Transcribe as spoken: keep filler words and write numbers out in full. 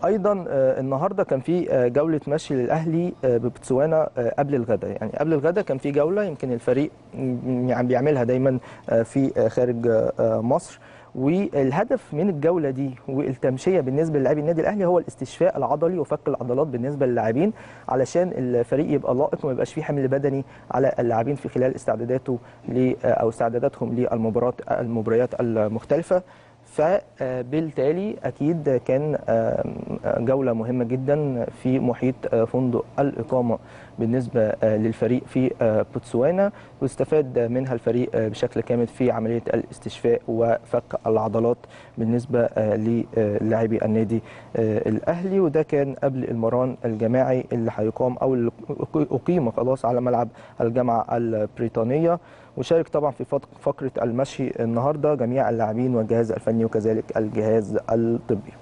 ايضا النهارده كان في جوله مشي للاهلي ببتسوانا قبل الغداء، يعني قبل الغداء كان في جوله يمكن الفريق يعني بيعملها دايما في خارج مصر. والهدف من الجوله دي والتمشيه بالنسبه للاعبي النادي الاهلي هو الاستشفاء العضلي وفك العضلات بالنسبه للاعبين، علشان الفريق يبقى لائق وما يبقاش فيه حمل بدني على اللاعبين في خلال استعداداته ل او استعداداتهم للمباريات المباريات المختلفه. فبالتالي اكيد كان جوله مهمه جدا في محيط فندق الاقامه بالنسبه للفريق في بوتسوانا، واستفاد منها الفريق بشكل كامل في عمليه الاستشفاء وفك العضلات بالنسبه للاعبي النادي الاهلي. وده كان قبل المران الجماعي اللي هيقام او اللي اقيم خلاص على ملعب الجامعه البريطانيه. وشارك طبعا في فقره المشي النهارده جميع اللاعبين والجهاز الفني وكذلك الجهاز الطبي.